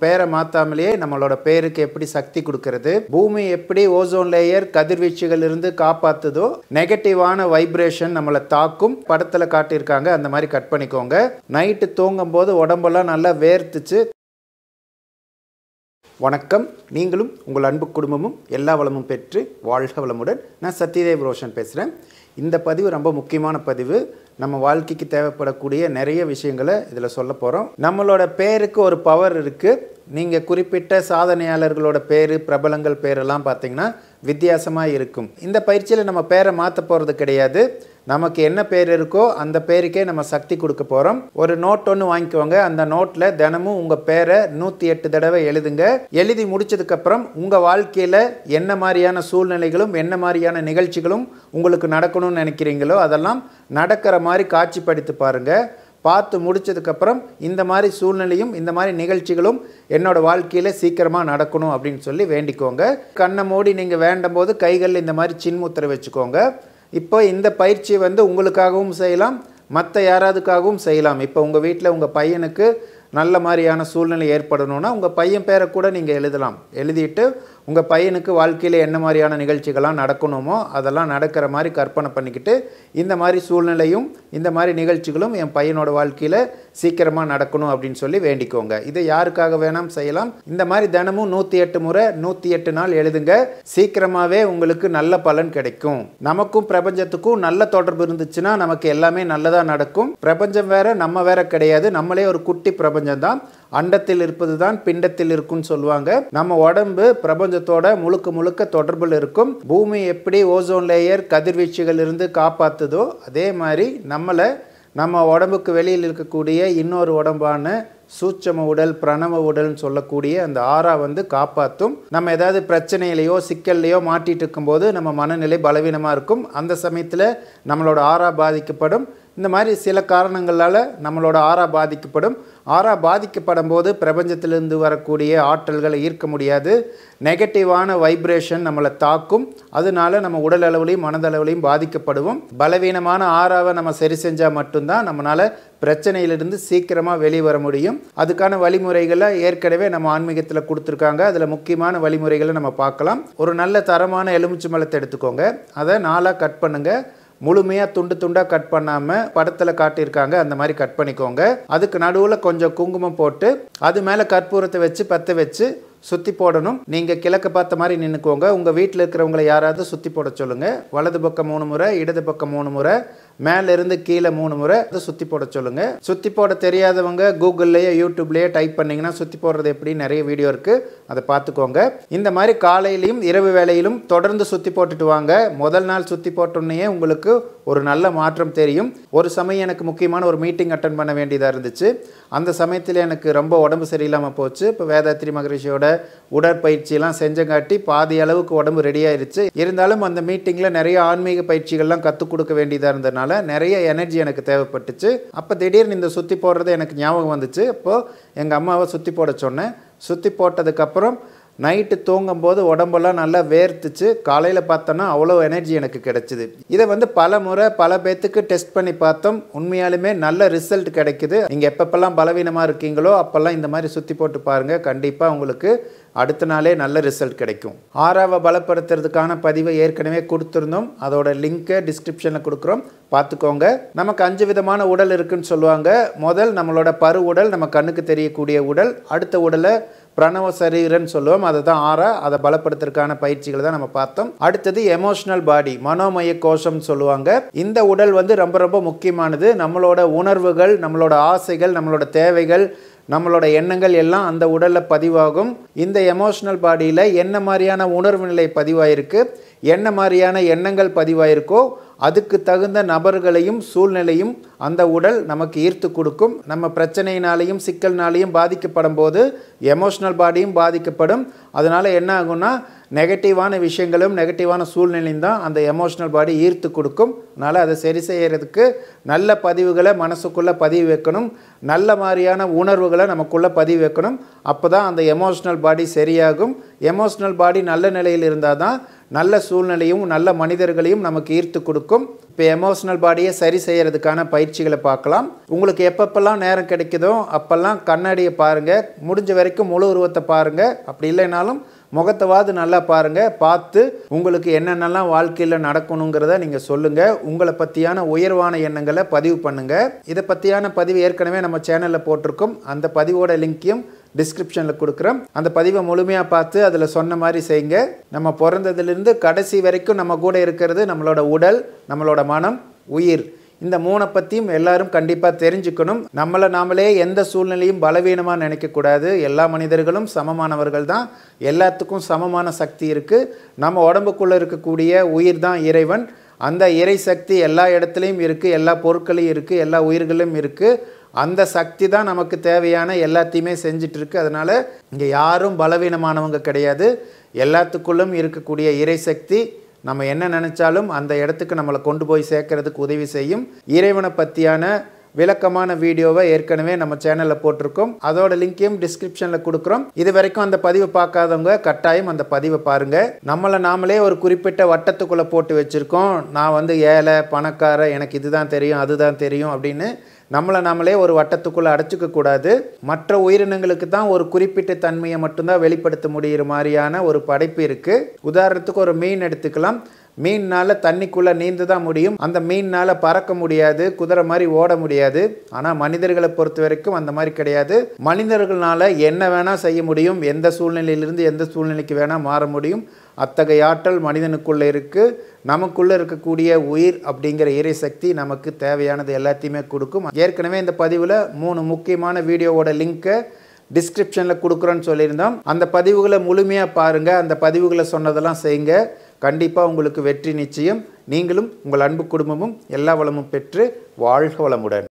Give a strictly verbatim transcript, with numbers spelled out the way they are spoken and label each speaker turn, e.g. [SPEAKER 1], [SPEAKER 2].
[SPEAKER 1] பேரை மாத்தாமலே நம்மளோட பேருக்கு எப்படி சக்தி கொடுக்கிறது, பூமி எப்படி ஓசோன் லேயர் கதிர்வீச்சுகள் இருந்து காப்பாத்துதோ, நெகட்டிவான வைப்ரேஷன் நம்மளை தாக்கும். படத்துல காட்டியிருக்காங்க, அந்த மாதிரி கட் பண்ணிக்கோங்க. நைட்டு தூங்கும் போது உடம்பெல்லாம் நல்லா வேர்த்துச்சு. வணக்கம். நீங்களும் உங்கள் அன்பு குடும்பமும் எல்லா வளமும் பெற்று வாழ்க வளமுடன். நான் சத்யதேவ் ரோஷன் பேசுகிறேன். இந்த பதிவு ரொம்ப முக்கியமான பதிவு. நம்ம வாழ்க்கைக்கு தேவைப்படக்கூடிய நிறைய விஷயங்களை இதில் சொல்ல போகிறோம். நம்மளோட பேருக்கு ஒரு பவர் இருக்குது. நீங்கள் குறிப்பிட்ட சாதனையாளர்களோட பேர், பிரபலங்கள் பேரெல்லாம் பார்த்தீங்கன்னா வித்தியாசமாக இருக்கும். இந்த பயிற்சியில் நம்ம பேரை மாற்ற போகிறது கிடையாது. நமக்கு என்ன பேர் இருக்கோ அந்த பேருக்கே நம்ம சக்தி கொடுக்க போகிறோம். ஒரு நோட் ஒன்று வாங்கிக்கோங்க. அந்த நோட்டில் தினமும் உங்கள் பேரை நூற்றி எட்டு தடவை எழுதுங்க. எழுதி முடிச்சதுக்கப்புறம் உங்கள் வாழ்க்கையில் என்ன மாதிரியான சூழ்நிலைகளும் என்ன மாதிரியான நிகழ்ச்சிகளும் உங்களுக்கு நடக்கணும்னு நினைக்கிறீங்களோ அதெல்லாம் நடக்கிற மாதிரி காட்சிப்படுத்தி பாருங்கள். பார்த்து முடிச்சதுக்கப்புறம் இந்த மாதிரி சூழ்நிலையும் இந்த மாதிரி நிகழ்ச்சிகளும் என்னோட வாழ்க்கையில் சீக்கிரமாக நடக்கணும் அப்படின்னு சொல்லி வேண்டிக்கோங்க. கண்ணை மூடி நீங்கள் வேண்டும் போது கைகளில் இந்த மாதிரி சின்முத்திரை வச்சுக்கோங்க. இப்போ இந்த பயிற்சி வந்து உங்களுக்காகவும் செய்யலாம், மற்ற யாராவதுக்காகவும் செய்யலாம். இப்போ உங்கள் வீட்டில் உங்கள் பையனுக்கு நல்ல மாதிரியான சூழ்நிலை ஏற்படணும்னா உங்கள் பையன் பேரை கூட நீங்கள் எழுதலாம். எழுதிட்டு உங்கள் பையனுக்கு வாழ்க்கையில் என்ன மாதிரியான நிகழ்ச்சிகள்லாம் நடக்கணுமோ அதெல்லாம் நடக்கிற மாதிரி கற்பனை பண்ணிக்கிட்டு இந்த மாதிரி சூழ்நிலையும் இந்த மாதிரி நிகழ்ச்சிகளும் என் பையனோட வாழ்க்கையில் சீக்கிரமாக நடக்கணும் அப்படின்னு சொல்லி வேண்டிக்கோங்க. இதை யாருக்காக வேணாம் செய்யலாம். இந்த மாதிரி தினமும் நூற்றி எட்டு முறை நூற்றி எட்டு நாள் எழுதுங்க. சீக்கிரமாகவே உங்களுக்கு நல்ல பலன் கிடைக்கும். நமக்கும் பிரபஞ்சத்துக்கும் நல்ல தொடர்பு இருந்துச்சுன்னா நமக்கு எல்லாமே நல்லதாக நடக்கும். பிரபஞ்சம் வேற நம்ம வேற கிடையாது. நம்மளே ஒரு குட்டி பிரபஞ்சம் தான். அண்டத்தில் இருப்பது தான் பிண்டத்தில் இருக்குன்னு சொல்லுவாங்க. நம்ம உடம்பு பிரபஞ்சத்தோட முழுக்க முழுக்க தொடர்பில் இருக்கும். பூமி எப்படி ஓசோன் லேயர் கதிர்வீச்சுகள் இருந்து காப்பாத்துதோ அதே மாதிரி நம்மளை நம்ம உடம்புக்கு வெளியில் இருக்கக்கூடிய இன்னொரு உடம்பான சூட்சம உடல், பிரணவ உடல்னு சொல்லக்கூடிய அந்த ஆறா வந்து காப்பாற்றும். நம்ம ஏதாவது பிரச்சனையிலையோ சிக்கல்லையோ மாட்டிட்டு இருக்கும்போது நம்ம மனநிலை பலவீனமாக இருக்கும். அந்த சமயத்தில் நம்மளோட ஆறா பாதிக்கப்படும். இந்த மாதிரி சில காரணங்களால் நம்மளோட ஆறா பாதிக்கப்படும். ஆறா பாதிக்கப்படும் போது பிரபஞ்சத்திலிருந்து வரக்கூடிய ஆற்றல்களை ஈர்க்க முடியாது. நெகட்டிவான வைப்ரேஷன் நம்மளை தாக்கும். அதனால நம்ம உடல் அளவுலையும் மனதளவுலையும் பாதிக்கப்படுவோம். பலவீனமான ஆறாவை நம்ம சரி செஞ்சால் மட்டும்தான் நம்மளால் பிரச்சனையிலிருந்து சீக்கிரமாக வெளியே வர முடியும். அதுக்கான வழிமுறைகளை ஏற்கனவே நம்ம ஆன்மீகத்தில் கொடுத்துருக்காங்க. அதில் முக்கியமான வழிமுறைகளை நம்ம பார்க்கலாம். ஒரு நல்ல தரமான எலுமிச்சை பழத்தை எடுத்துக்கோங்க. அதை நாலாக கட் பண்ணுங்கள். முழுமையாக துண்டு துண்டாக கட் பண்ணாமல் படத்தில் காட்டியிருக்காங்க அந்த மாதிரி கட் பண்ணிக்கோங்க. அதுக்கு நடுவில் கொஞ்சம் குங்குமம் போட்டு அது மேலே கற்பூரத்தை வச்சு பற்ற வச்சு சுற்றி போடணும். நீங்கள் கிழக்க பார்த்த மாதிரி நின்றுக்கோங்க. உங்கள் வீட்டில் இருக்கிறவங்களை யாராவது சுற்றி போட சொல்லுங்கள். வலது பக்கம் மூணு முறை, இடது பக்கம் மூணு முறை, மேலேருந்து கீழே மூணு முறை அதை சுற்றி போட சொல்லுங்கள். சுற்றி போட தெரியாதவங்க கூகுள்லேயே யூடியூப்லேயே டைப் பண்ணிங்கன்னா சுற்றி போடுறது எப்படி நிறைய வீடியோ இருக்குது, அதை பார்த்துக்கோங்க. இந்த மாதிரி காலையிலையும் இரவு வேளையிலும் தொடர்ந்து சுற்றி போட்டுட்டு வாங்க. முதல் நாள் சுற்றி போட்டோன்னே உங்களுக்கு ஒரு நல்ல மாற்றம் தெரியும். ஒரு சமயம் எனக்கு முக்கியமான ஒரு மீட்டிங் அட்டன் பண்ண வேண்டியதாக இருந்துச்சு. அந்த சமயத்தில் எனக்கு ரொம்ப உடம்பு சரியில்லாமல் போச்சு. இப்போ வேதாத்ரி மகரிஷியோட உடற்பயிற்சியெல்லாம் செஞ்சங்காட்டி பாதி அளவுக்கு உடம்பு ரெடி ஆயிருச்சு. இருந்தாலும் அந்த மீட்டிங்கில் நிறைய ஆன்மீக பயிற்சிகள்லாம் கற்றுக் கொடுக்க வேண்டியதாக இருந்ததுனால நிறைய எனர்ஜி எனக்கு தேவைப்பட்டுச்சு. அப்போ திடீர்னு இந்த சுற்றி போடுறது எனக்கு ஞாபகம் வந்துச்சு. அப்போது எங்கள் அம்மாவை சுற்றி போட சொன்னேன். சுற்றி போட்டதுக்கப்புறம் நைட்டு தூங்கும்போது உடம்பெல்லாம் நல்லா வேர்த்துச்சு. காலையில் பார்த்தோன்னா அவ்வளோ எனர்ஜி எனக்கு கிடச்சிது. இதை வந்து பல முறை பல பேர்த்துக்கு டெஸ்ட் பண்ணி பார்த்தோம். உண்மையாலுமே நல்ல ரிசல்ட் கிடைக்குது. நீங்கள் எப்பப்பெல்லாம் பலவீனமாக இருக்கீங்களோ அப்போல்லாம் இந்த மாதிரி சுற்றி போட்டு பாருங்கள். கண்டிப்பாக உங்களுக்கு அடுத்த நாளே நல்ல ரிசல்ட் கிடைக்கும். ஆறாவை பலப்படுத்துறதுக்கான பதிவை ஏற்கனவே கொடுத்துருந்தோம். அதோட லிங்க்கை டிஸ்கிரிப்ஷனில் கொடுக்குறோம், பார்த்துக்கோங்க. நமக்கு அஞ்சு விதமான உடல் இருக்குன்னு சொல்லுவாங்க. முதல் நம்மளோட பரு உடல், நம்ம கண்ணுக்கு தெரியக்கூடிய உடல். அடுத்த உடலை பிரணவ சரீரன்னு சொல்லுவோம். அதை தான் ஆறா, அதை பலப்படுத்துறதுக்கான பயிற்சிகளை தான் நம்ம பார்த்தோம். அடுத்தது எமோஷனல் பாடி, மனோமய கோஷம்னு சொல்லுவாங்க. இந்த உடல் வந்து ரொம்ப ரொம்ப முக்கியமானது. நம்மளோட உணர்வுகள், நம்மளோட ஆசைகள், நம்மளோட தேவைகள், நம்மளோட எண்ணங்கள் எல்லாம் அந்த உடலில் பதிவாகும். இந்த எமோஷனல் பாடியில் என்ன மாதிரியான உணர்வு நிலை பதிவாயிருக்கு, என்ன மாதிரியான எண்ணங்கள் பதிவாயிருக்கோ அதுக்கு தகுந்த நபர்களையும் சூழ்நிலையும் அந்த உடல் நமக்கு ஈர்த்து கொடுக்கும். நம்ம பிரச்சனையினாலையும் சிக்கல்னாலையும் பாதிக்கப்படும் போது எமோஷனல் பாடியும் பாதிக்கப்படும். அதனால் என்ன ஆகும்னா நெகட்டிவான விஷயங்களும் நெகட்டிவான சூழ்நிலையும் தான் அந்த எமோஷனல் பாடி ஈர்த்து கொடுக்கும். அதனால் அதை சரி செய்கிறதுக்கு நல்ல பதிவுகளை மனசுக்குள்ளே பதிவு வைக்கணும். நல்ல மாதிரியான உணர்வுகளை நமக்குள்ளே பதிவு வைக்கணும். அப்போ தான் அந்த எமோஷனல் பாடி சரியாகும். எமோஷனல் பாடி நல்ல நிலையில் இருந்தால் தான் நல்ல சூழ்நிலையும் நல்ல மனிதர்களையும் நமக்கு ஈர்த்து கொடுக்கும். கொடுக்கும். இப்போ எமோஷனல் பாடியை சரி செய்கிறதுக்கான பயிற்சிகளை பார்க்கலாம். உங்களுக்கு எப்பப்பெல்லாம் நேரம் கிடைக்குதோ அப்போல்லாம் கண்ணாடியை பாருங்கள், முடிஞ்ச வரைக்கும் முழு உருவத்தை பாருங்கள். அப்படி இல்லைனாலும் முகத்தைவாது நல்லா பாருங்கள். பார்த்து உங்களுக்கு என்னென்னலாம் வாழ்க்கையில் நடக்கணுங்கிறத நீங்கள் சொல்லுங்கள். உங்களை பற்றியான உயர்வான எண்ணங்களை பதிவு பண்ணுங்கள். இதை பற்றியான பதிவு ஏற்கனவே நம்ம சேனலில் போட்டிருக்கோம். அந்த பதிவோட லிங்க்கையும் டிஸ்கிரிப்ஷனில் கொடுக்குறோம். அந்த பதிவை முழுமையாக பார்த்து அதில் சொன்ன மாதிரி செய்யுங்க. நம்ம பிறந்ததுலேருந்து கடைசி வரைக்கும் நம்ம கூட இருக்கிறது நம்மளோட உடல், நம்மளோட மனம், உயிர். இந்த மூணை பற்றியும் எல்லாரும் கண்டிப்பாக தெரிஞ்சுக்கணும். நம்மளை நாமளே எந்த சூழ்நிலையும் பலவீனமாக நினைக்கக்கூடாது. எல்லா மனிதர்களும் சமமானவர்கள் தான். எல்லாத்துக்கும் சமமான சக்தி இருக்குது. நம்ம உடம்புக்குள்ளே இருக்கக்கூடிய உயிர் தான் இறைவன். அந்த இறை சக்தி எல்லா இடத்துலையும் இருக்குது, எல்லா பொருட்களையும் இருக்குது, எல்லா உயிர்களும் இருக்குது. அந்த சக்தி தான் நமக்கு தேவையான எல்லாத்தையுமே செஞ்சிட்டு இருக்கு. அதனால் இங்கே யாரும் பலவீனமானவங்க கிடையாது. எல்லாத்துக்குள்ளும் இருக்கக்கூடிய இறை சக்தி நம்ம என்ன நினச்சாலும் அந்த இடத்துக்கு நம்மளை கொண்டு போய் சேர்க்கறதுக்கு உதவி செய்யும். இறைவனை பற்றியான விளக்கமான வீடியோவை ஏற்கனவே நம்ம சேனலில் போட்டிருக்கோம். அதோட லிங்கையும் டிஸ்கிரிப்ஷனில் கொடுக்குறோம். இது வரைக்கும் அந்த பதிவை பார்க்காதவங்க கட்டாயம் அந்த பதிவை பாருங்கள். நம்மளை நாமளே ஒரு குறிப்பிட்ட வட்டத்துக்குள்ளே போட்டு வச்சுருக்கோம். நான் வந்து ஏழை, பணக்கார, எனக்கு இதுதான் தெரியும், அதுதான் தெரியும் அப்படின்னு நம்மளை நாமளே ஒரு வட்டத்துக்குள்ளே அடைச்சிக்க கூடாது. மற்ற உயிரினங்களுக்கு தான் ஒரு குறிப்பிட்ட தன்மையை மட்டும்தான் வெளிப்படுத்த முடிகிற மாதிரியான ஒரு படைப்பு இருக்குது. உதாரணத்துக்கு ஒரு மீன் எடுத்துக்கலாம். மீனால் தண்ணிக்குள்ளே நீந்து தான் முடியும். அந்த மீனால் பறக்க முடியாது, குதிரை மாதிரி ஓட முடியாது. ஆனால் மனிதர்களை பொறுத்த வரைக்கும் அந்த மாதிரி கிடையாது. மனிதர்களால் என்ன வேணால் செய்ய முடியும், எந்த சூழ்நிலையிலிருந்து எந்த சூழ்நிலைக்கு வேணால் மாற முடியும். அத்தகைய ஆற்றல் மனிதனுக்குள்ளே இருக்குது. நமக்குள்ளே இருக்கக்கூடிய உயிர் அப்படிங்கிற இறை சக்தி நமக்கு தேவையானது எல்லாத்தையுமே கொடுக்கும். ஏற்கனவே இந்த பதிவில் மூணு முக்கியமான வீடியோவோட லிங்க்கை டிஸ்கிரிப்ஷனில் கொடுக்குறோன்னு சொல்லியிருந்தோம். அந்த பதிவுகளை முழுமையாக பாருங்கள். அந்த பதிவுகளை சொன்னதெல்லாம் செய்யுங்க. கண்டிப்பாக உங்களுக்கு வெற்றி நிச்சயம். நீங்களும் உங்கள் அன்பு குடும்பமும் எல்லா வளமும் பெற்று வாழ்க வளமுடன்.